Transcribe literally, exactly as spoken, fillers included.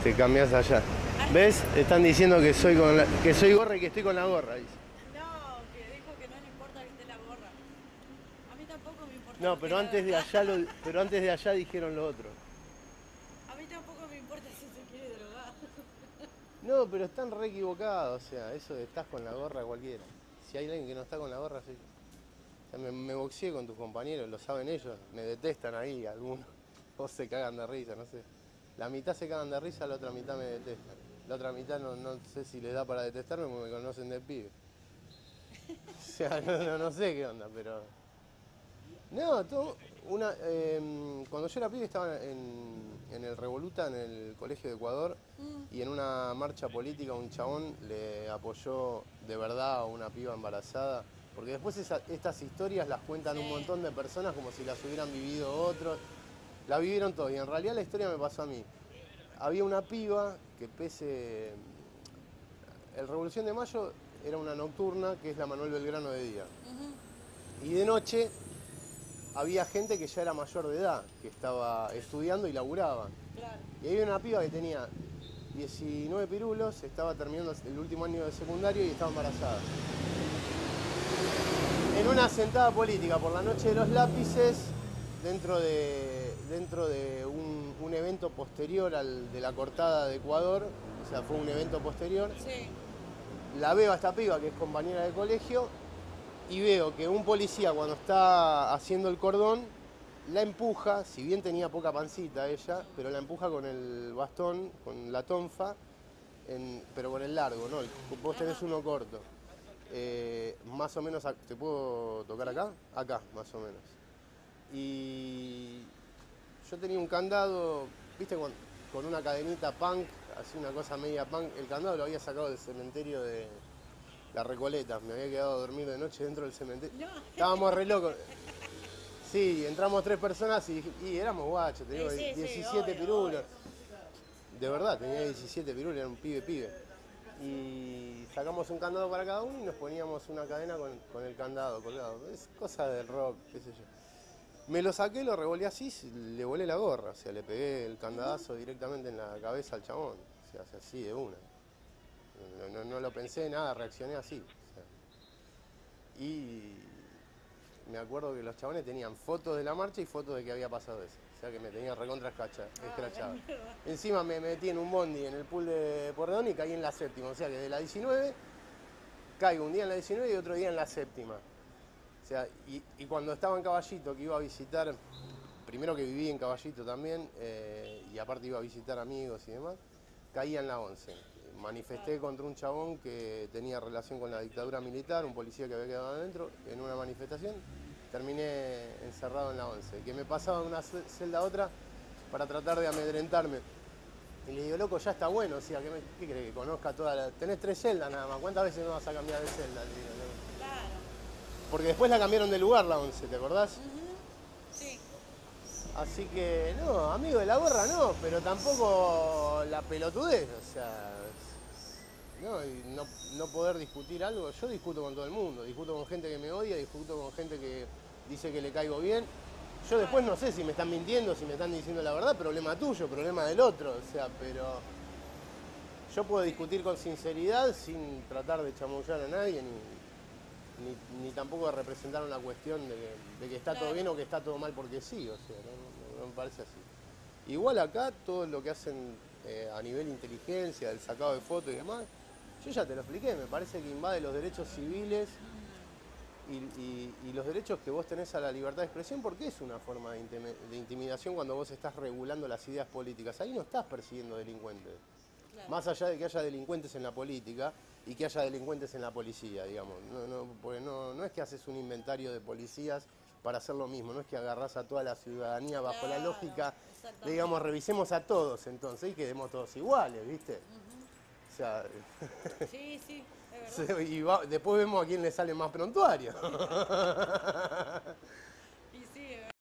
te cambiás allá. ¿Ves? Están diciendo que soy con la, que soy gorra y que estoy con la gorra, dice. No, que dijo que no le importa que esté la gorra. A mí tampoco me importa. No, pero antes de allá lo, pero antes de allá dijeron lo otro. A mí tampoco me importa si se quiere drogar. No, pero están re equivocados, o sea, eso de estás con la gorra cualquiera. Si hay alguien que no está con la gorra, sí. O sea, me, me boxeé con tus compañeros, lo saben ellos, me detestan ahí algunos. O se cagan de risa, no sé. La mitad se cagan de risa, la otra mitad me detestan. La otra mitad no, no sé si les da para detestarme porque me conocen de pibe. O sea, no, no, no sé qué onda, pero... No, todo, una, eh, cuando yo era pibe estaba en, en el Revoluta, en el Colegio de Ecuador, mm. y en una marcha política un chabón le apoyó de verdad a una piba embarazada, porque después esa, estas historias las cuentan sí. un montón de personas como si las hubieran vivido otros, la vivieron todos, y en realidad la historia me pasó a mí. Había una piba que pese... El Revolución de Mayo era una nocturna, que es la Manuel Belgrano de día. Uh-huh. Y de noche había gente que ya era mayor de edad, que estaba estudiando y laburaba. Claro. Y había una piba que tenía diecinueve pirulos, estaba terminando el último año de secundario y estaba embarazada. En una sentada política por la noche de los lápices, dentro de, dentro de un, un evento posterior al de la cortada de Ecuador, o sea, fue un evento posterior, sí. La veo a esta piba que es compañera de colegio y veo que un policía cuando está haciendo el cordón la empuja, si bien tenía poca pancita ella, pero la empuja con el bastón, con la tonfa, en, pero con el largo, ¿no? Vos tenés uno corto. Eh, más o menos, ¿te puedo tocar acá? Acá, más o menos. Y yo tenía un candado, ¿viste? Con, con una cadenita punk, así una cosa media punk. El candado lo había sacado del cementerio de La Recoleta. Me había quedado a dormir de noche dentro del cementerio. No. Estábamos re locos. Sí, entramos tres personas y, y éramos guachos, teníamos sí, sí, diecisiete sí, pirulos. Obvio. De verdad, tenía diecisiete pirulos, era un pibe pibe. Y sacamos un candado para cada uno y nos poníamos una cadena con, con el candado colgado. Es cosa del rock, qué sé yo. Me lo saqué, lo revolé así, le volé la gorra, o sea, le pegué el candadazo directamente en la cabeza al chabón, o sea, así de una. No, no, no lo pensé nada, reaccioné así. O sea. Y me acuerdo que los chabones tenían fotos de la marcha y fotos de que había pasado eso. O sea que me tenía recontra escrachado. Encima me metí en un bondi en el pool de Porredón y caí en la séptima. O sea que de la diecinueve caigo un día en la diecinueve y otro día en la séptima. O sea, y, y cuando estaba en Caballito, que iba a visitar, primero que viví en Caballito también, eh, y aparte iba a visitar amigos y demás, caí en la once. Manifesté contra un chabón que tenía relación con la dictadura militar, un policía que había quedado adentro, en una manifestación. Terminé encerrado en la once, que me pasaba de una celda a otra para tratar de amedrentarme. Y le digo, loco, ya está bueno, o sea, ¿qué, me, qué crees que conozca toda la...? Tenés tres celdas nada más, ¿cuántas veces no vas a cambiar de celda? Le digo, ¿no? Claro. Porque después la cambiaron de lugar la once, ¿te acordás? Uh-huh. Sí. Así que, no, amigo de la gorra no, pero tampoco la pelotudez, o sea... No, y no, no poder discutir algo, yo discuto con todo el mundo, discuto con gente que me odia, discuto con gente que dice que le caigo bien. Yo después no sé si me están mintiendo, si me están diciendo la verdad, problema tuyo, problema del otro, o sea, pero yo puedo discutir con sinceridad sin tratar de chamullar a nadie, ni, ni, ni tampoco de representar una cuestión de que, de que está todo bien o que está todo mal porque sí, o sea, no, no, no me parece así. Igual acá todo lo que hacen eh, a nivel inteligencia, del sacado de fotos y demás, yo ya te lo expliqué, me parece que invade los derechos civiles y, y, y los derechos que vos tenés a la libertad de expresión, porque es una forma de, de intimidación cuando vos estás regulando las ideas políticas. Ahí no estás persiguiendo delincuentes. Claro. Más allá de que haya delincuentes en la política y que haya delincuentes en la policía, digamos. No, no, porque no, no es que haces un inventario de policías para hacer lo mismo, no es que agarrás a toda la ciudadanía bajo claro, la lógica, digamos, revisemos a todos entonces y quedemos todos iguales, ¿viste? Uh-huh. O sea, sí, sí, es verdad. Y va, después vemos a quién le sale más prontuario.